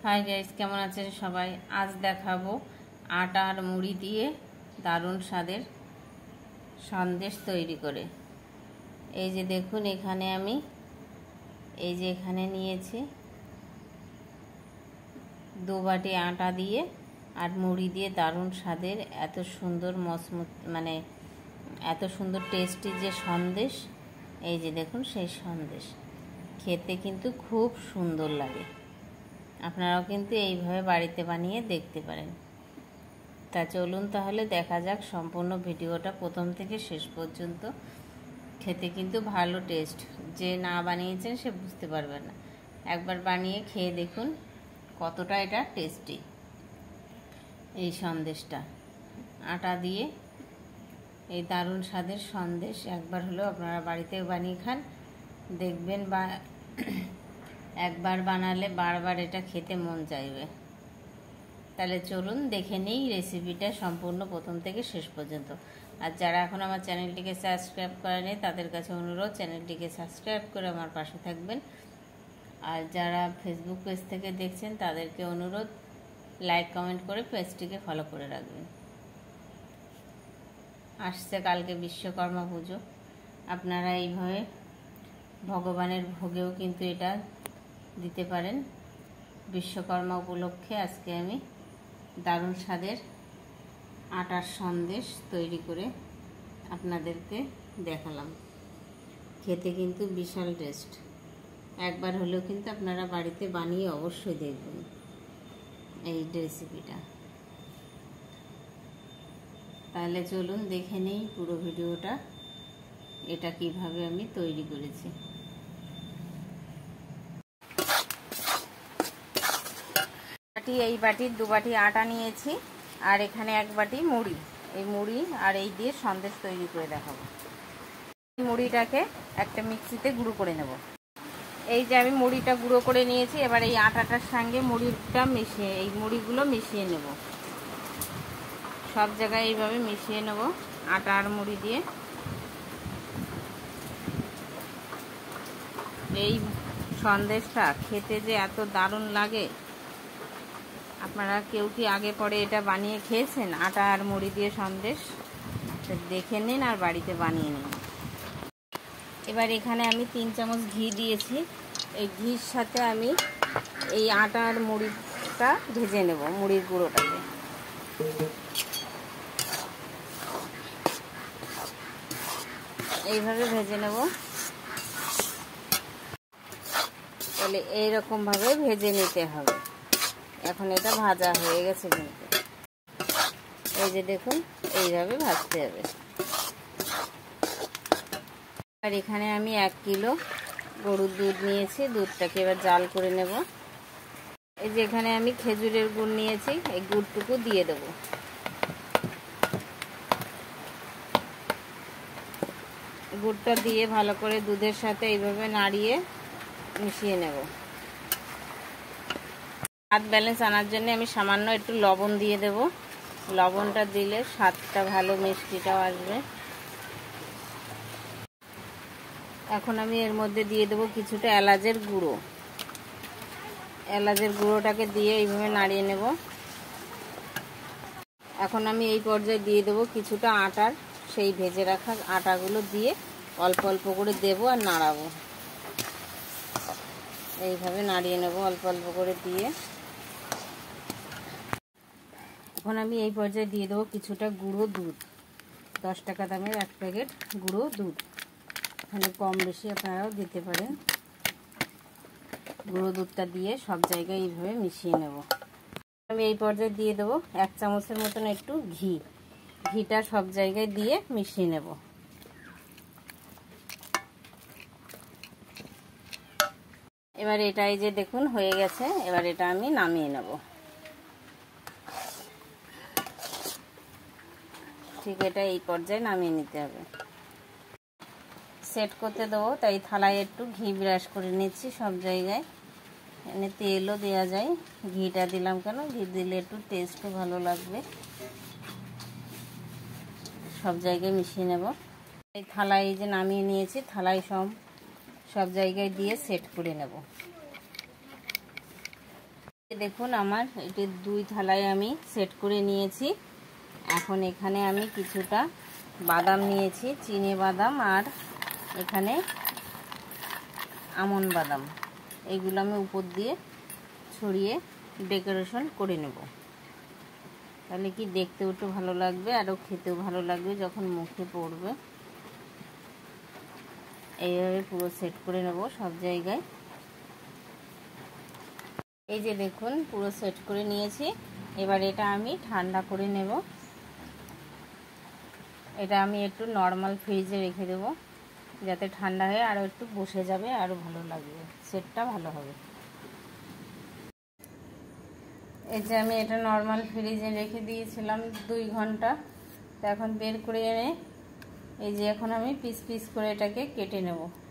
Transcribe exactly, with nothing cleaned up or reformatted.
Hi guys, কেমন আছেন সবাই? আজ দেখাবো আটা আর মুড়ি দিয়ে দারুণ স্বাদের সন্দেশ তৈরি করে। এই যে দেখুন, এখানে আমি এই যে এখানে নিয়েছি দু বাটি আটা দিয়ে আর মুড়ি দিয়ে দারুণ স্বাদের এত সুন্দর মসমত মানে এত সুন্দর টেস্টি যে সন্দেশ, এই যে দেখুন সেই সন্দেশ খেতে কিন্তু খুব সুন্দর লাগে। আপনারাও কিন্তু এইভাবে বাড়িতে বানিয়ে দেখতে পারেন। তা চলুন তাহলে দেখা যাক সম্পূর্ণ ভিডিওটা প্রথম থেকে শেষ পর্যন্ত। খেতে কিন্তু ভালো টেস্ট, যে না বানিয়েছেন সে বুঝতে পারবেন না। একবার বানিয়ে খেয়ে দেখুন কতটা এটা টেস্টি। এই সন্দেশটা আটা দিয়ে এই দারুণ স্বাদের সন্দেশ একবার হলেও আপনারা বাড়িতে বানিয়ে খান, দেখবেন বা একবার বানালে বারবার এটা খেতে মন চাইবে। তাহলে চলুন দেখে নিই রেসিপিটা সম্পূর্ণ প্রথম থেকে শেষ পর্যন্ত। আর যারা এখন আমার চ্যানেলটিকে সাবস্ক্রাইব করেনি তাদের কাছে অনুরোধ, চ্যানেলটিকে সাবস্ক্রাইব করে আমার পাশে থাকবেন। আর যারা ফেসবুক পেজ থেকে দেখছেন তাদেরকে অনুরোধ, লাইক কমেন্ট করে পেজটিকে ফলো করে রাখবেন। আসছে কালকে বিশ্বকর্মা পুজো, আপনারা এইভাবে ভগবানের ভোগেও কিন্তু এটা দিতে পারেন। বিশ্বকর্মা উপলক্ষে আজকে আমি দারুণ স্বাদের আটার সন্দেশ তৈরি করে আপনাদেরকে দেখালাম। খেতে কিন্তু বিশাল টেস্ট, একবার হলেও কিন্তু আপনারা বাড়িতে বানিয়ে অবশ্যই দেখবেন এই রেসিপিটা। তাহলে চলুন দেখে নিই পুরো ভিডিওটা, এটা কিভাবে আমি তৈরি করেছি। এই বাটির দু বাটি আটা নিয়েছি আর এখানে এক বাটি মুড়ি। এই মুড়ি আর এই দিয়ে সন্দেশ তৈরি করে দেখাবো। মুড়িটাকে একটা মিক্সিতে গুঁড়ো করে নেব। এই যে আমি মুড়িটা গুঁড়ো করে নিয়েছি, এবার এই আটাটার সঙ্গে মুড়িটা মিশিয়ে এই মুড়িগুলো মিশিয়ে নেব। সব জায়গায় এইভাবে মিশিয়ে নেব আটা আর মুড়ি দিয়ে। এই সন্দেশটা খেতে যে এত দারুণ লাগে, আপনারা কেউ কি আগে পরে এটা বানিয়ে খেয়েছেন আটা আর মুড়ি দিয়ে সন্দেশ? দেখে নিন আর বাড়িতে বানিয়ে নিন। এবার এখানে আমি তিন চামচ ঘি দিয়েছি। এই ঘির সাথে আমি এই আটা আর মুড়িটা ভেজে নেব, মুড়ির গুঁড়োটাকে। এইভাবে ভেজে নেব। তাহলে এইরকমভাবে ভেজে নিতে হবে। এখন এটা ভাজা হয়ে গেছে কিন্তু, এই যে দেখুন এইভাবে ভাজতে হবে। আর এখানে আমি এক কিলো গরুর দুধ নিয়েছি, দুধটাকে এবার জাল করে নেব। এই যে এখানে আমি খেজুরের গুড় নিয়েছি, এই গুড়টুকু দিয়ে দেব। গুড়টা দিয়ে ভালো করে দুধের সাথে এইভাবে নাড়িয়ে মিশিয়ে নেব। স্বাদ ব্যালেন্স আনার জন্য আমি সামান্য একটু লবণ দিয়ে দেব। লবণটা দিলে স্বাদটা ভালো, মিষ্টিটাও আসবে। এখন আমি এর মধ্যে দিয়ে দেব কিছুটা এলাচের গুঁড়ো। এলাচের গুঁড়োটাকে দিয়ে এইভাবে নাড়িয়ে নেব। এখন আমি এই পর্যায়ে দিয়ে দেব কিছুটা আটার, সেই ভেজে রাখা আটাগুলো দিয়ে অল্প অল্প করে দেব আর নাড়াবো। এইভাবে নাড়িয়ে নেব অল্প অল্প করে দিয়ে। এখন আমি এই পর্যায়ে দিয়ে দেবো কিছুটা গুঁড়ো দুধ, দশ টাকা দামের এক প্যাকেট গুঁড়ো দুধ। এখানে কম বেশি আপনারাও দিতে পারেন। গুঁড়ো দুধটা দিয়ে সব জায়গায় এইভাবে মিশিয়ে নেব। আমি এই পর্যায়ে দিয়ে দেবো এক চামচের মতন একটু ঘি। ঘিটা সব জায়গায় দিয়ে মিশিয়ে নেব। এবার এটা এই যে দেখুন হয়ে গেছে, এবার এটা আমি নামিয়ে নেব। ঠিক এটা এই পর্যায়ে নামিয়ে নিতে হবে। সেট করতে দেবো, তাই থালায় একটু ঘি ব্রাশ করে নিচ্ছি সব জায়গায়। এখানে তেলও দেওয়া যায়, ঘিটা দিলাম কেন, ঘি দিলে একটু টেস্টও ভালো লাগবে। সব জায়গায় মিশিয়ে নেব। এই থালায় এই যে নামিয়ে নিয়েছি, থালায় সব সব জায়গায় দিয়ে সেট করে নেব। দেখুন আমার এটি দুই থালায় আমি সেট করে নিয়েছি। এখন এখানে আমি কিছুটা বাদাম নিয়েছি, চিনে বাদাম, আর এখানে আমন্ড বাদাম, এইগুলো আমি উপর দিয়ে ছড়িয়ে ডেকোরেশন করে নেব। তাহলে কি দেখতেও একটু ভালো লাগবে, আরও খেতেও ভালো লাগবে যখন মুখে পড়বে। এইভাবে পুরো সেট করে নেব সব জায়গায়। এই যে দেখুন পুরো সেট করে নিয়েছি। এবার এটা আমি ঠান্ডা করে নেব। এটা আমি একটু নর্মাল ফ্রিজে রেখে দেব, যাতে ঠান্ডা হয়ে আরও একটু বসে যাবে, আরও ভালো লাগবে, সেটটা ভালো হবে। এই যে আমি এটা নর্মাল ফ্রিজে রেখে দিয়েছিলাম দুই ঘন্টা। তো এখন বের করে এনে এই যে এখন আমি পিস পিস করে এটাকে কেটে নেব।